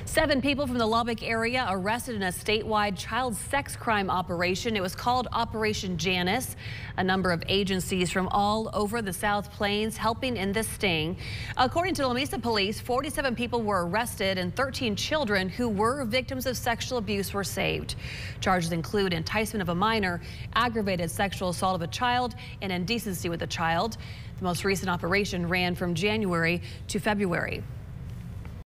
7 people from the Lubbock area arrested in a statewide child sex crime operation. It was called Operation Janice. A number of agencies from all over the South Plains helping in this sting. According to La Mesa police, 47 people were arrested and 13 children who were victims of sexual abuse were saved. Charges include enticement of a minor, aggravated sexual assault of a child, and indecency with a child. The most recent operation ran from January to February.